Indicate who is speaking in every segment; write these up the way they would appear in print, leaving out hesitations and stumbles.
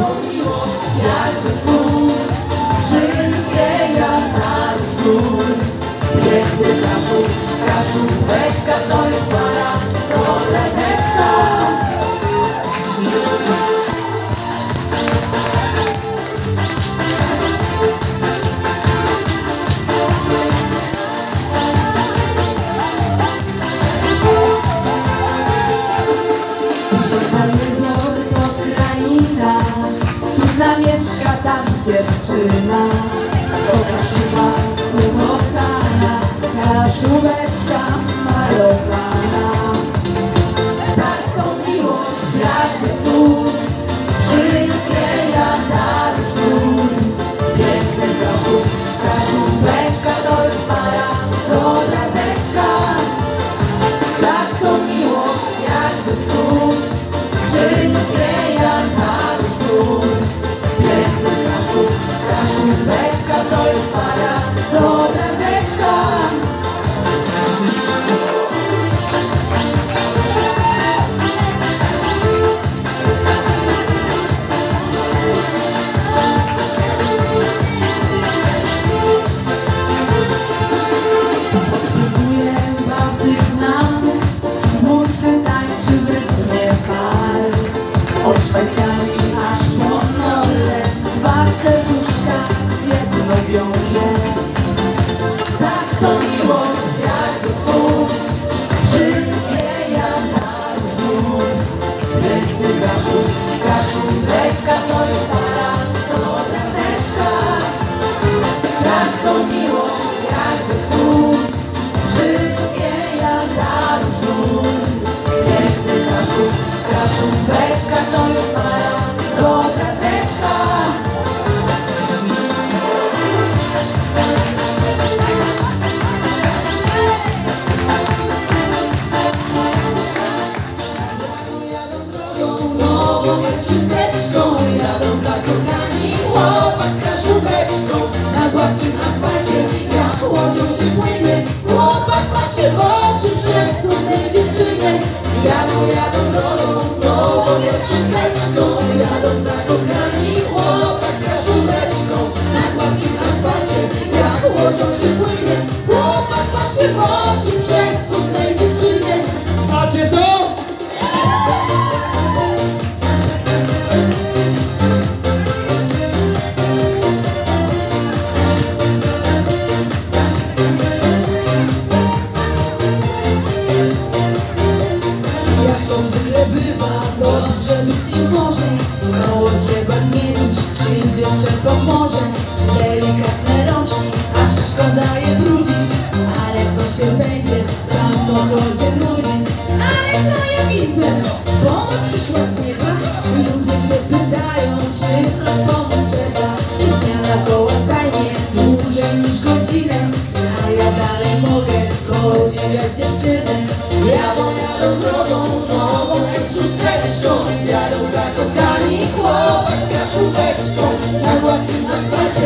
Speaker 1: miłość jak ze snu, przyjdzie jak na różu. Piękny kaszubeczka to jest para, to lezeczka. Mieszka tam dziewczyna, pokażuwa ukochana, kaszubeczka malowana. Tak to miłość jak ze snu, przyniósł jak na różu. Piękny kaszubeczka to jest para, to obrazeczka. Tak to miłość jak ze snu, przyniósł jak na różu. Kaszubeczka to jest para, to obrazeczka. Podśpiewuję wam tych nam, muszkę tańczy w rytmie fal. Od Szwajcarii aż po Norę, dwa serduszka jedno wiąże. Tak to miłość jak ze snu, przyniesie jak na różu. Piękny kaszubeczka to jest para, to obrazeczka. Tak to miłość jak ze snu, przyniesie jak na różu. Piękny kaszubeczka to jest para, to obrazeczka. Jest szósteczką, jadą zakochani chłopak z kaszubeczką. Na gładkim asfalcie jak łodzią się płynie, chłopak patrzy w oczy przecudnej dziewczynie. Jadą drogą, nową jest szósteczką, jadą zakochani chłopak z kaszubeczką. Na gładkim asfalcie jak łodzią się płynie, chłopak patrzy w oczy przecudnej dziewczynie.
Speaker 2: Macie to?
Speaker 1: Bywa, dobrze być nie może, mało trzeba zmienić, czy dziewczętom może. Delikatne rączki, aż szkoda je brudzić, ale co się będzie w samochodzie nudzić. Ale co ja widzę, pomoc przyszła z nieba, ludzie się pytają, czy coś pomóc trzeba. Zmiana koła zajmie dłużej niż godzinę, a ja dalej mogę podziwiać dziewczynę. Jadą drogą, nową jest szósteczką, jadą zakochani chłopak z kaszubeczką. Na gładkim asfalcie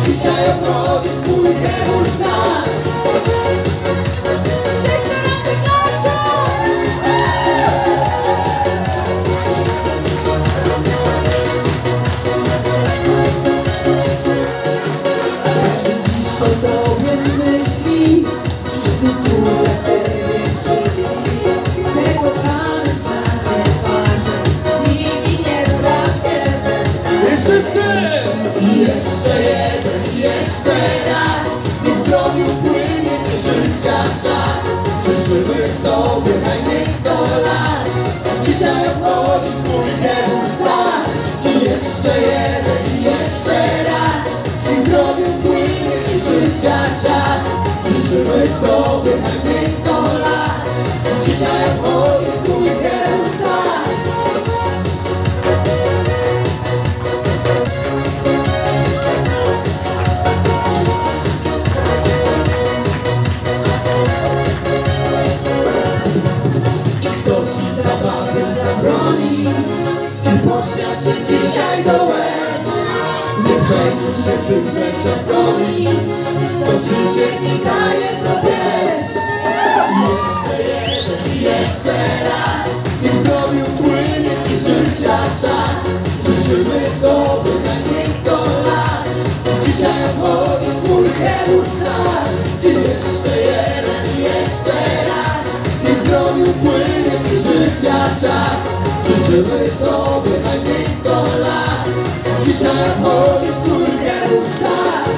Speaker 1: dzisiaj obchodzi swój revolucjan. Dzisiaj obchodzi swój revolucjan. I jeszcze jeden, i jeszcze raz. I zdrowiu płynie ci życia czas. Życzymy tobie najmniej 100 lat. Dzisiaj obchodzi swój revolucjan. Pośmiać się dzisiaj do łez. Nie przejmuj się tym, że czas goni. To życie ci daje, to wiesz. Jeszcze jeden i jeszcze raz. I zdrowiu płynie ci życia czas. Życzymy tobie najmniej 100 lat. Dzisiaj obchodzi swój revolucjan. I jeszcze jeden i jeszcze raz. I zdrowiu płynie ci życia czas. Życzymy tobie najmniej 100 lat. Dzisiaj obchodzi swój revolucjan.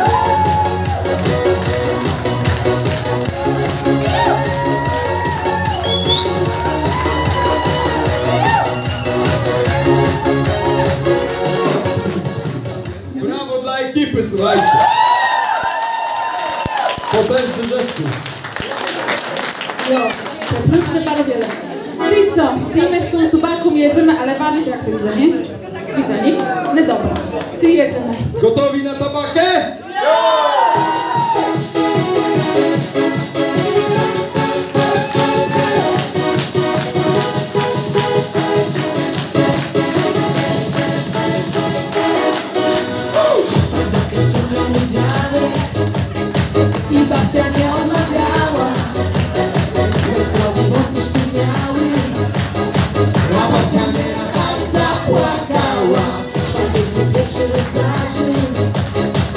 Speaker 2: Brawo dla ekipy, słuchajcie. Potężny zespół.
Speaker 3: Jo, wkrótce parowiele. No i co? Ty z tą subaką jedzemy, ale wami jak to jedzenie? Widzenie? No dobra, ty jedzemy.
Speaker 2: Gotowi na tabakę?
Speaker 1: I babcia nie odmawiała. Włosy sztywniały. A babcia nieraz tak zapłakała. Człowiek pierwszy raz zdarzył.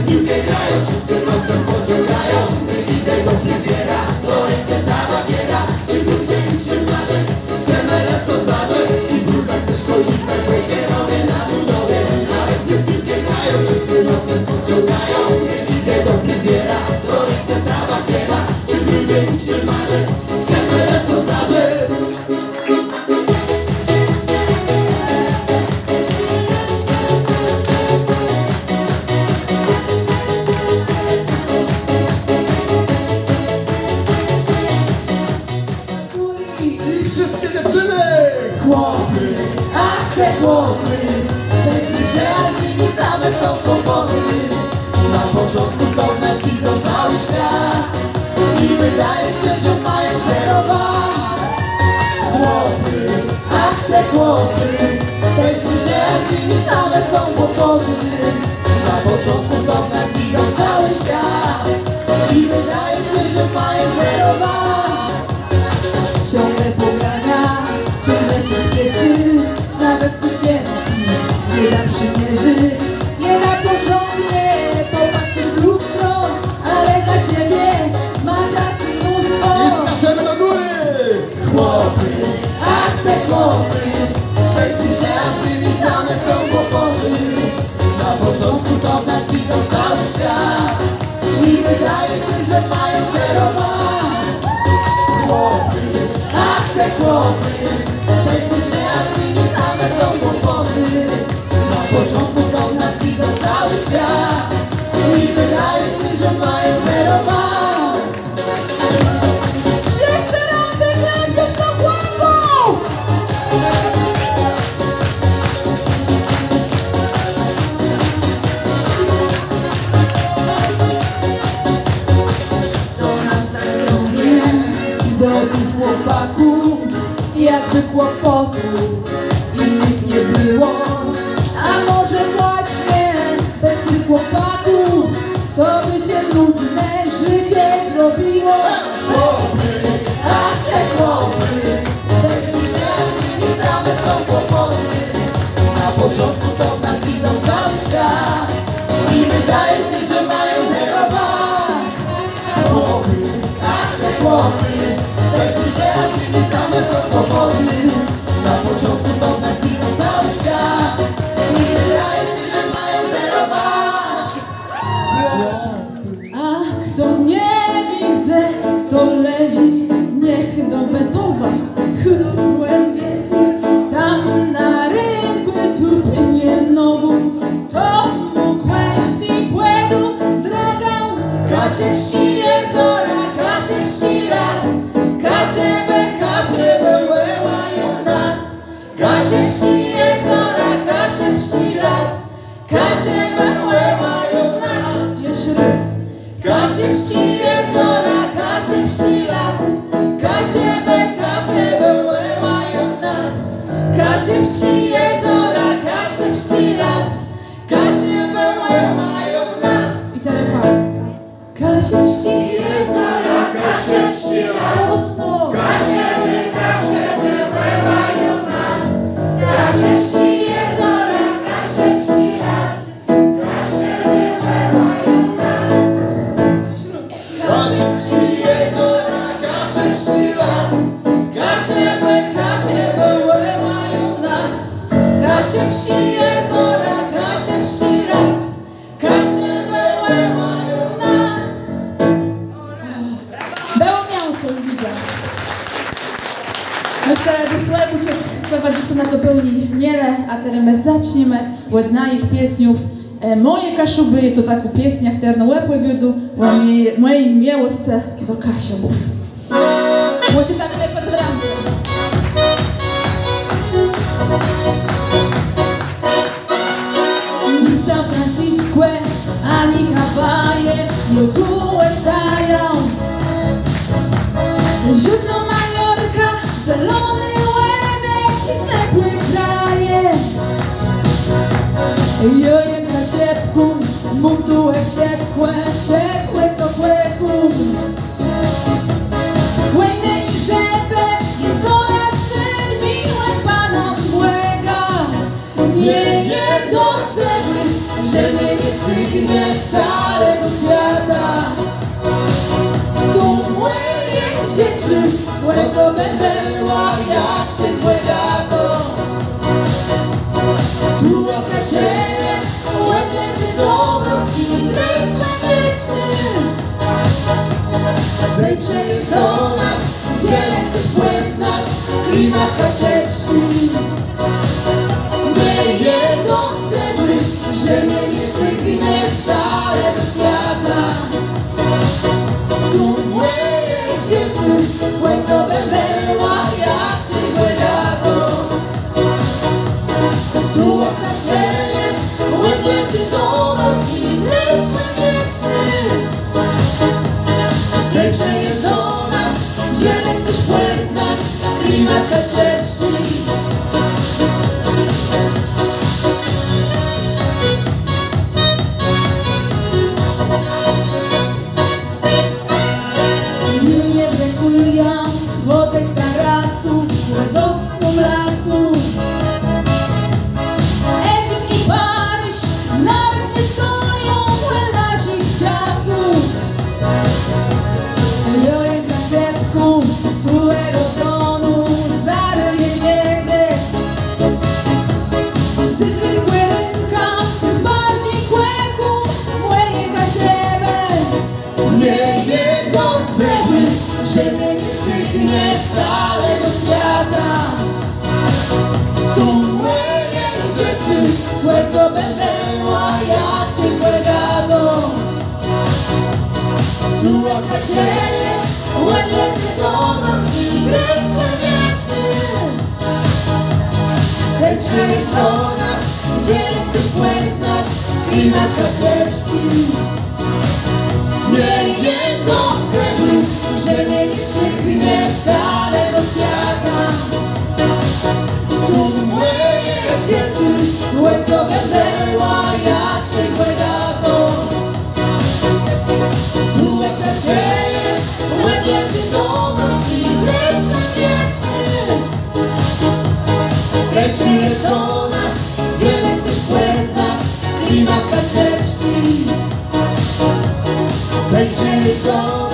Speaker 4: w piłkę grają, wszyscy nosem pociągają. Idę do fryzjera, do ręce ta bagiera. Czy grudzień, czy marzec, chcemy leso zarzec. I w bluzach też kolicach, kierowie na budowie. Nawet gdy w piłkę grają, wszyscy nosem pociągają. Idę do fryzjera, do ręce ta bagiera. Czy grudzień, czy marzec, chcemy leso zarzec.
Speaker 2: I wszystkie dziewczyny!
Speaker 4: Chłopy, ach te chłopy, tęskni się, a z nimi same są kłopoty. Na początku to nas widzą cały świat i wydaje się, że mają zero wad. Chłopy, ach te chłopy, tęskni się, a z nimi same są kłopoty. Na początku to nas widzą cały świat i wydaje się, że mają zero wad.
Speaker 3: Ciągle pogania, ciągle się śpieszy, nawet sukienki nie da przymierzyć. Nie da porządnie popatrzeć w lustro, ale dla siebie ma czasu mnóstwo.
Speaker 2: I skaczemy do góry!
Speaker 4: Chłopy, ach te chłopy, tęskni się, a z nimi same są kłopoty. Na początku to nas widzą cały świat i wydaje się, że mają zero wad. Chłopy, ach te chłopy, tęskni się, a z nimi same są kłopoty. Na początku to nas widzą cały świat i wydaje się, że mają zero wad.
Speaker 3: Wszyscy razem lepią do głową! Co nas tak robię do tych chłopaków, jakby kłopotów innych nie było. A może właśnie bez tych chłopaków to by się nudne życie zrobiło.
Speaker 4: Chłopy, ach te chłopy, tęskni się, a z nimi same są kłopoty. Na początku to nas widzą cały świat i wydaje się, że mają zero wad. Chłopy, ach te chłopy, tęskni się, a z nimi same są kłopoty. Na początku to nas widzą cały świat i wydaje się, że mają zero wad.
Speaker 3: A kto nie widzę, to lezi, niech do Betowa chwytłem wiezi. Tam na rynku tupnie nogą, to mu kłeśni kłedu drogą.
Speaker 4: Kasie wsi jezora, Kasie wsi las, Kasie wyłełają nas. Kasie wsi jezora, Kasie wsi las, Kasie wyłełają nas.
Speaker 3: Jeszcze raz.
Speaker 4: Kasie wsi jezora, Kasie wsi las, Kasie wyłełają nas. Kasie wsi jezora, Kasie wsi las, Kasie wyłełają nas.
Speaker 3: I teraz tak. Kasia wsi,
Speaker 4: Jezora, Kasie wsi las,
Speaker 3: mocno.
Speaker 4: Kasie wyłełają nas. Kasie wsi jezora, Kasie wsi las, Kasie wyłełają nas. Kasie wsi jezora, Kasie wsi las, Kasie wyłełają nas. Kasie wsi jezora, Kasie wsi las, Kasie wyłełają nas.
Speaker 3: Było miasto, widzę. My chcemy do sklepu uciec, co was na dopełni miele, a teraz my zaczniemy od ich pieśniów. Moje kaszuby to tak u pieśniach, które na łeb wiedu, mojej miłości do Kasiobów. Może tak lepo z ramce. Ni San Francisco, ani Hawaje, no tu estają. Źródło Majorka, zielony łedek, ci ciepłe kraje. Joje Kasiebku, muntułek wściekłe co kłeku. Chłejne i rzepę, jezora styziłe Pana błęga. Nie jedzące, że mnie nie cygnie wcale.
Speaker 1: klimatka się wsi. Nie jedno chcemy, że mnie nie cyknie wcale do świata. Tu młyje dziecku, łańcowe berła jak szybłe lato. Tu osaczenie, łębięty donos i rystwy wieczny. Lepsze jest do nas, zieleń chcesz poznać, klimatka się wsi. Nie brakuje wodek tarasu, radosną lasu. Egipt i Paryż nawet nie stoją naszych czasów. Joje za szepku, tu erodzonu, zaryje wiedzec. Cycyk kłerynka, bardziej kłeku, młeje kasiebę. Nie jedno chcemy, że mnie nie cyknie wcale do świata. Tu młyje rzeczy, łeco bębęła jak się błegado. Tu osaczenie, łębięty donos i rystwy wieczny. Lepsze jest do nas, zieleń chcesz poznać, klimatka się wsi. Nie jedno chcemy, że mnie nie cyknie wcale do świata. Tu młyje dzieci, łańcowe berła jak szybłe lato. Tu osaczenie, łębięty donos i rystwy wieczny. Lepszy jest do nas, zieleń chcesz poznać, klimatka się wsi. Lepszy jest do